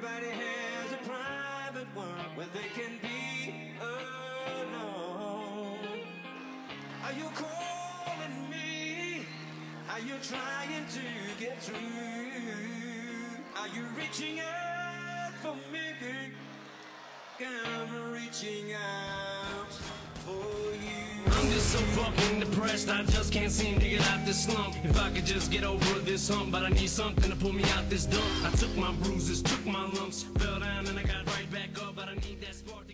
Everybody has a private world where they can be alone. Are you calling me? Are you trying to get through? Are you reaching out for me? I'm reaching out for you. I'm just so fucking depressed, I just can't seem to get out this slump. If I could just get over this hump, but I need something to pull me out this dump. I took my bruises, took my lumps, fell down and I got right back up, but I need that spark.